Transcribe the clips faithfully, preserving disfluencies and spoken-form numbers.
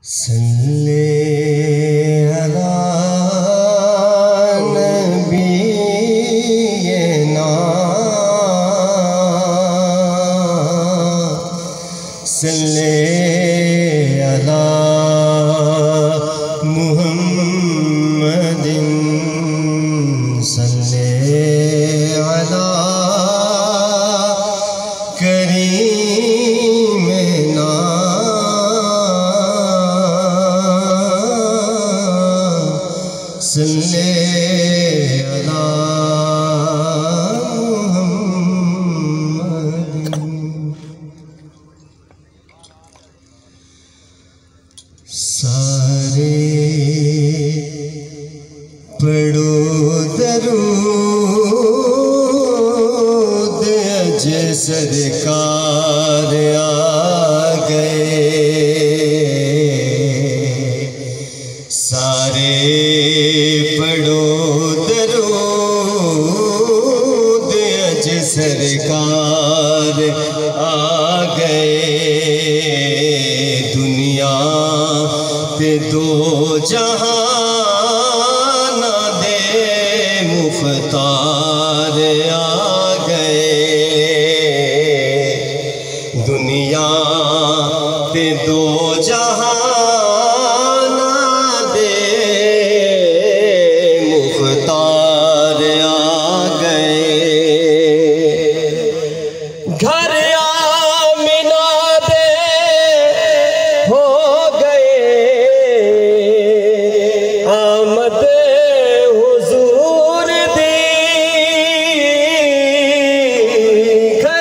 सल्ले अला नबीना सल्ले अला मुहम्मदिन सल्ले अला करीमना सल्ले अला मुहम्मदिन। सारे पढ़ो दरूद अज सरकार आ गए। सारे पढ़ो दरूद अज सरकार आ गए। दुनिया ते दो जहान दे मुख्तार आ गए। दुनिया ते दो जहान दे मुख्तार आ गए। घर आमिना दे हो गए। आमद हुजूर दी घर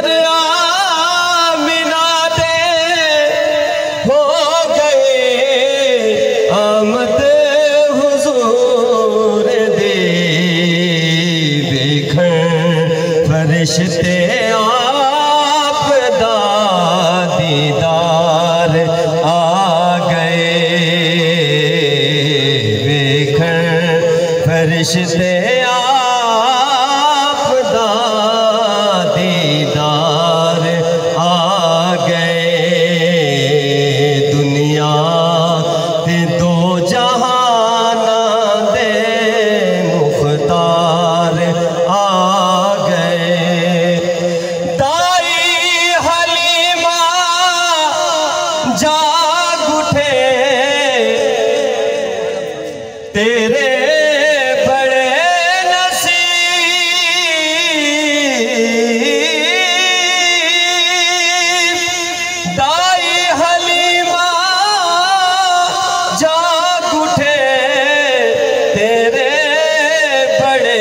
आमिना दे हो गए। आमद हुजूर दी देखण फरिश्ते आप दा दीदार आ गए। देखण फरिश्ते आप दा दीदार आ गए। दुनिया ते दो जहान दे मुख्तार आ गए। दाई हलीमा जाग उठे तेरे बड़े नसीब। दाई हलीमा जाग उठे तेरे बड़े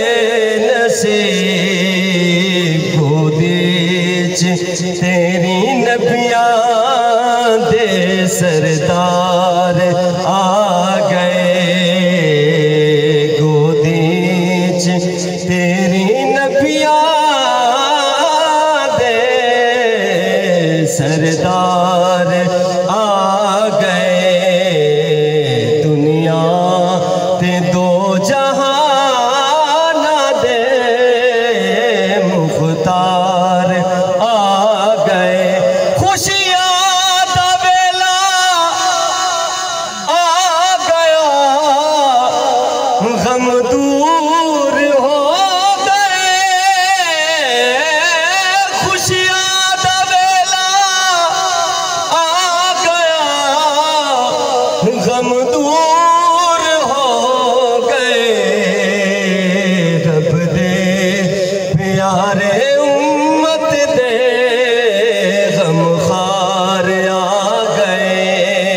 नसीब। गोदी च तेरी नबियां दे सरदार आ गए। गोदी च तेरी नबियां दे सरदार आ गए। दुनिया ते दो जहान दे मुख्तार आ गए। खुशियां दा वेला आ गया। गम दूर हो गए। खुशियां दा वेला आ गया। गम दूर हो गए। रब दे प्यारे उम्मत दे गम खार आ गए।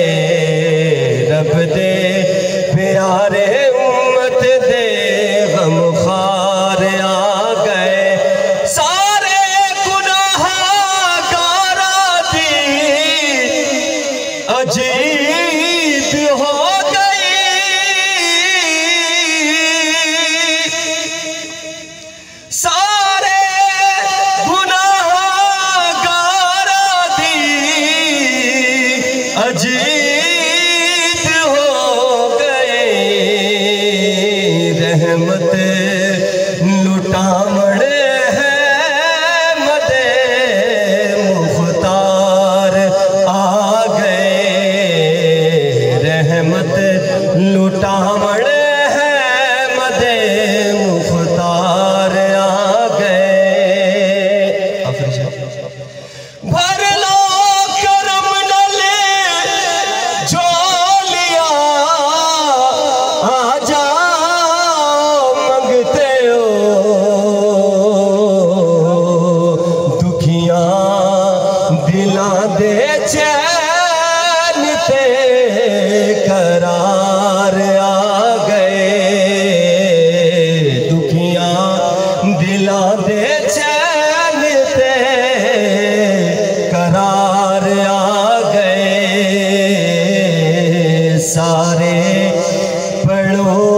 रब दे प्यारे उम्मत दे गम खार आ गए। सारे गुनाहगारा दी अजीब हो गई। रहमत लुटावण है मदे मुख्तार आ गए। भर लो करम नले झोलिया आ जाओ मंगते हो दुखिया दिला दे चैन ते करार आ गए। दुखिया दिला दे चैन ते करार आ गए। सारे पढ़ो